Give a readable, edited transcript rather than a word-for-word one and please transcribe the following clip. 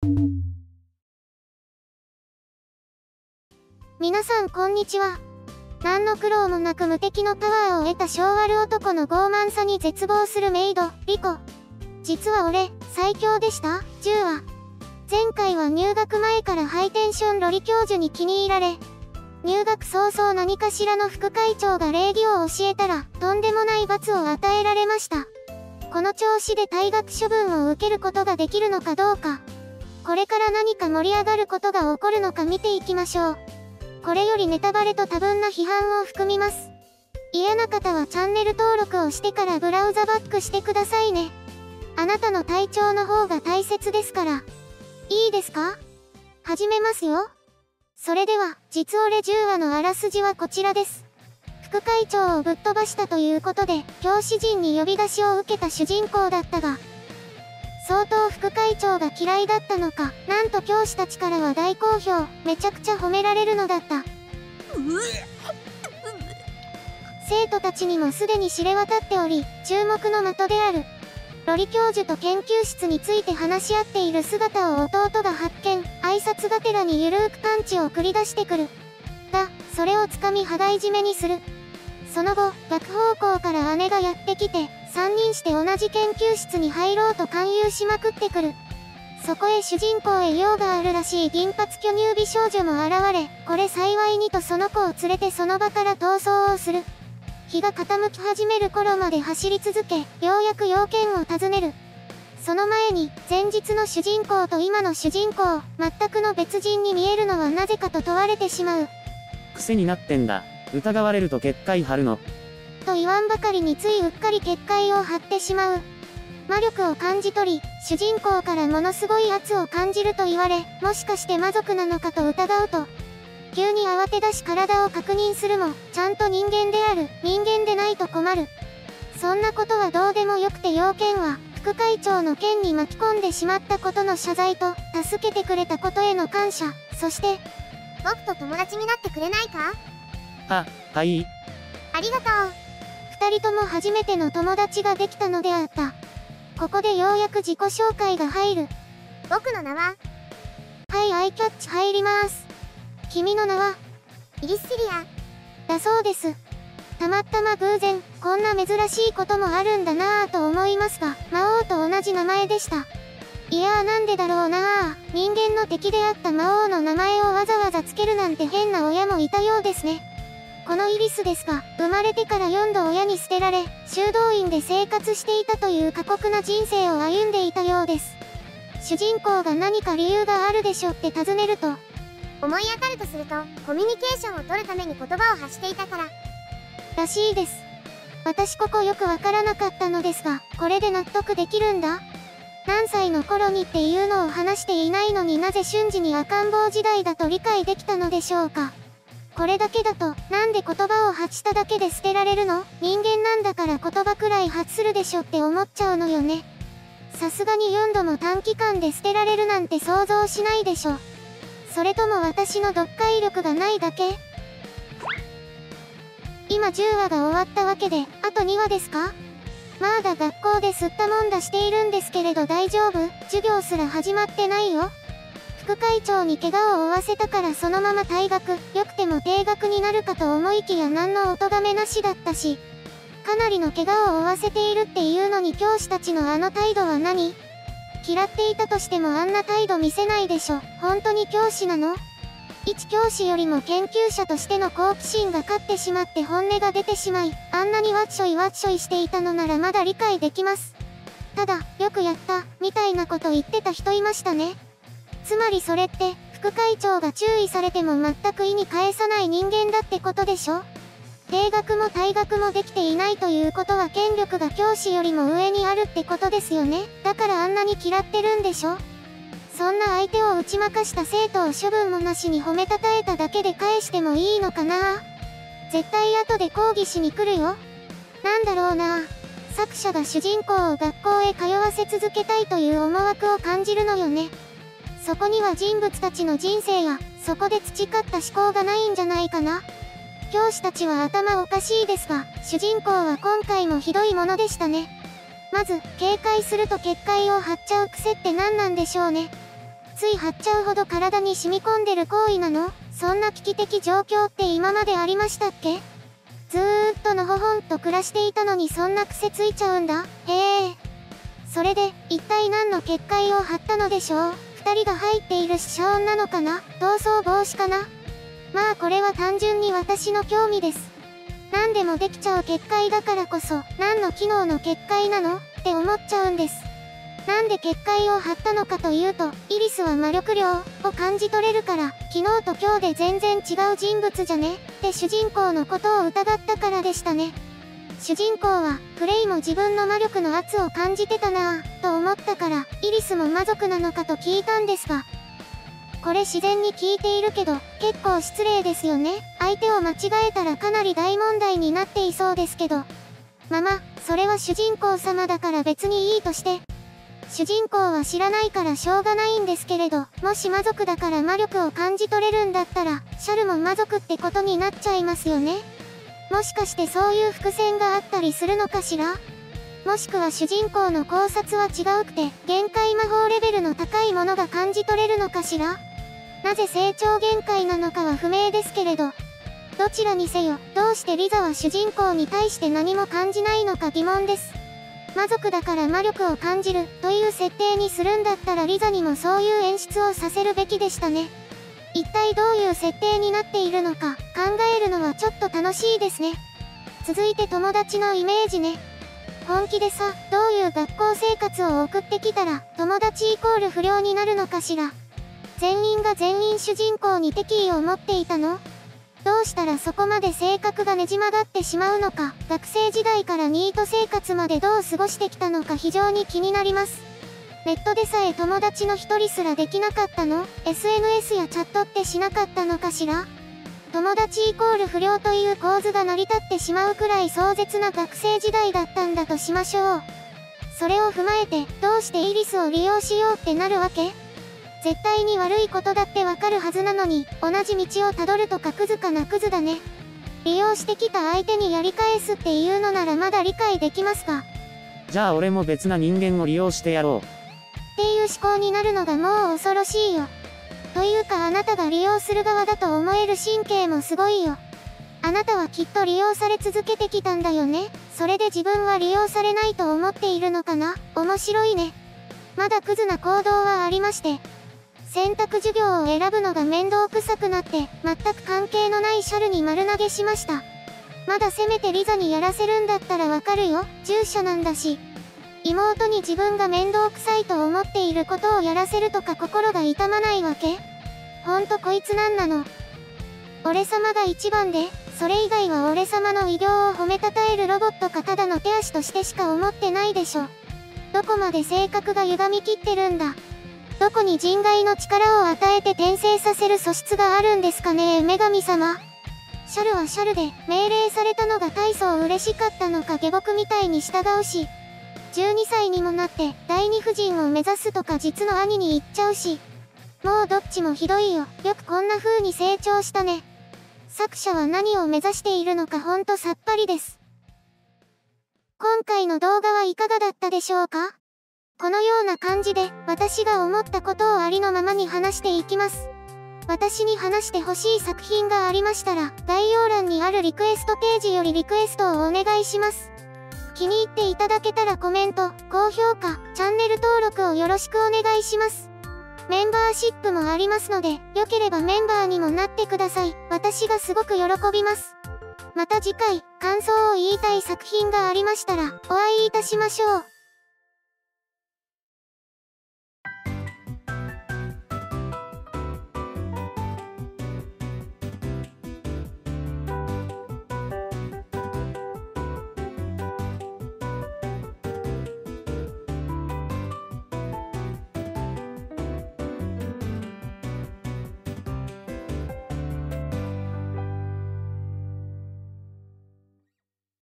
皆さんこんにちは。何の苦労もなく無敵のパワーを得た性悪男の傲慢さに絶望するメイド、リコ。実は俺、最強でした？ 10 話。前回は入学前からハイテンションロリ教授に気に入られ、入学早々何かしらの副会長が礼儀を教えたら、とんでもない罰を与えられました。この調子で退学処分を受けることができるのかどうか。これから何か盛り上がることが起こるのか見ていきましょう。これよりネタバレと多分な批判を含みます。嫌な方はチャンネル登録をしてからブラウザバックしてくださいね。あなたの体調の方が大切ですから。いいですか？始めますよ。それでは、実俺10話のあらすじはこちらです。副会長をぶっ飛ばしたということで、教師陣に呼び出しを受けた主人公だったが、相当副会長が嫌いだったのか、なんと教師たちからは大好評、めちゃくちゃ褒められるのだった。生徒たちにもすでに知れ渡っており、注目の的である。ロリ教授と研究室について話し合っている姿を弟が発見、挨拶がてらにゆるーくパンチを繰り出してくる。が、それをつかみ羽交い締めにする。その後、逆方向から姉がやってきて、3人して同じ研究室に入ろうと勧誘しまくってくる。そこへ主人公へ用があるらしい銀髪巨乳美少女も現れ、これ幸いにとその子を連れてその場から逃走をする。日が傾き始める頃まで走り続け、ようやく要件を尋ねる。その前に、前日の主人公と今の主人公、全くの別人に見えるのはなぜかと問われてしまう。 癖になってんだ。疑われると結界張るの。 と言わんばかりについうっかり結界を張ってしまう。魔力を感じ取り、主人公からものすごい圧を感じると言われ、もしかして魔族なのかと疑うと、急に慌て出し体を確認するも、ちゃんと人間である、人間でないと困る。そんなことはどうでもよくて要件は、副会長の件に巻き込んでしまったことの謝罪と、助けてくれたことへの感謝、そして、 僕と友達になってくれないか？ はい。 ありがとう。 二人とも初めての友達ができたのであった。ここでようやく自己紹介が入る。 僕の名は、 はい、アイキャッチ入ります。君の名は、 イリッシリア。 だそうです。たまたま偶然、こんな珍しいこともあるんだなぁと思いますが、魔王と同じ名前でした。いやーなんでだろうなぁ。人間の敵であった魔王の名前をわざわざつけるなんて変な親もいたようですね。このイリスですが、生まれてから4度親に捨てられ、修道院で生活していたという過酷な人生を歩んでいたようです。主人公が何か理由があるでしょって尋ねると、 思い当たるとすると、コミュニケーションを取るために言葉を発していたから。 らしいです。私ここよくわからなかったのですが、これで納得できるんだ？何歳の頃にっていうのを話していないのになぜ瞬時に赤ん坊時代だと理解できたのでしょうか。これだけだと、なんで言葉を発しただけで捨てられるの？人間なんだから言葉くらい発するでしょって思っちゃうのよね。さすがに4度も短期間で捨てられるなんて想像しないでしょ。それとも私の読解力がないだけ？今10話が終わったわけで、あと2話ですか？まだ学校で吸ったもんだしているんですけれど大丈夫？授業すら始まってないよ。副会長に怪我を負わせたからそのまま退学、よくても停学になるかと思いきや何のお咎めなしだったし、かなりの怪我を負わせているっていうのに教師たちのあの態度は何？嫌っていたとしてもあんな態度見せないでしょ。本当に教師なの？一教師よりも研究者としての好奇心が勝ってしまって本音が出てしまい、あんなにわっしょいわっしょいしていたのならまだ理解できます。ただ、よくやった、みたいなこと言ってた人いましたね。つまりそれって、副会長が注意されても全く意に介さない人間だってことでしょ？停学も退学もできていないということは権力が教師よりも上にあるってことですよね。だからあんなに嫌ってるんでしょ？そんな相手を打ち負かした生徒を処分もなしに褒めたたえただけで返してもいいのかな？絶対後で抗議しに来るよ。なんだろうな。作者が主人公を学校へ通わせ続けたいという思惑を感じるのよね。そこには人物たちの人生や、そこで培った思考がないんじゃないかな。教師たちは頭おかしいですが、主人公は今回もひどいものでしたね。まず、警戒すると結界を張っちゃう癖って何なんでしょうね。 つい張っちゃうほど体に染み込んでる行為なの？そんな危機的状況って今までありましたっけ？ずーっとのほほんと暮らしていたのにそんな癖ついちゃうんだ。へえ。それで、一体何の結界を張ったのでしょう？二人が入っている死傷なのかな？逃走防止かな？まあこれは単純に私の興味です。何でもできちゃう結界だからこそ、何の機能の結界なの？って思っちゃうんです。なんで結界を張ったのかというと、イリスは魔力量を感じ取れるから、昨日と今日で全然違う人物じゃね？って主人公のことを疑ったからでしたね。主人公は、クレイも自分の魔力の圧を感じてたなぁ、と思ったから、イリスも魔族なのかと聞いたんですが、これ自然に聞いているけど、結構失礼ですよね。相手を間違えたらかなり大問題になっていそうですけど。それは主人公様だから別にいいとして。主人公は知らないからしょうがないんですけれど、もし魔族だから魔力を感じ取れるんだったら、シャルも魔族ってことになっちゃいますよね。もしかしてそういう伏線があったりするのかしら？もしくは主人公の考察は違うくて、限界魔法レベルの高いものが感じ取れるのかしら？なぜ成長限界なのかは不明ですけれど、どちらにせよ、どうしてリザは主人公に対して何も感じないのか疑問です。魔族だから魔力を感じるという設定にするんだったらリザにもそういう演出をさせるべきでしたね。一体どういう設定になっているのか考えるのはちょっと楽しいですね。続いて友達のイメージね。本気でさ、どういう学校生活を送ってきたら友達イコール不良になるのかしら。全員が全員主人公に敵意を持っていたの？どうしたらそこまで性格がねじ曲がってしまうのか、学生時代からニート生活までどう過ごしてきたのか非常に気になります。ネットでさえ友達の一人すらできなかったの？ SNS やチャットってしなかったのかしら？友達イコール不良という構図が成り立ってしまうくらい壮絶な学生時代だったんだとしましょう。それを踏まえて、どうしてイリスを利用しようってなるわけ？絶対に悪いことだってわかるはずなのに、同じ道をたどるとかクズかなクズだね。利用してきた相手にやり返すっていうのならまだ理解できますが。 じゃあ俺も別な人間を利用してやろう。 っていう思考になるのがもう恐ろしいよ。というかあなたが利用する側だと思える神経もすごいよ。あなたはきっと利用され続けてきたんだよね。それで自分は利用されないと思っているのかな？面白いね。まだクズな行動はありまして。選択授業を選ぶのが面倒くさくなって、全く関係のないシャルに丸投げしました。まだせめてリザにやらせるんだったらわかるよ。従者なんだし。妹に自分が面倒くさいと思っていることをやらせるとか心が痛まないわけ？ほんとこいつなんなの。俺様が一番で、それ以外は俺様の偉業を褒めたたえるロボットかただの手足としてしか思ってないでしょ。どこまで性格が歪みきってるんだ。どこに人外の力を与えて転生させる素質があるんですかね女神様。シャルはシャルで命令されたのが大層嬉しかったのか下僕みたいに従うし、12歳にもなって第二夫人を目指すとか実の兄に言っちゃうし、もうどっちもひどいよ。よくこんな風に成長したね。作者は何を目指しているのかほんとさっぱりです。今回の動画はいかがだったでしょうか？このような感じで私が思ったことをありのままに話していきます。私に話してほしい作品がありましたら概要欄にあるリクエストページよりリクエストをお願いします。気に入っていただけたらコメント、高評価、チャンネル登録をよろしくお願いします。メンバーシップもありますので、よければメンバーにもなってください。私がすごく喜びます。また次回、感想を言いたい作品がありましたら、お会いいたしましょう。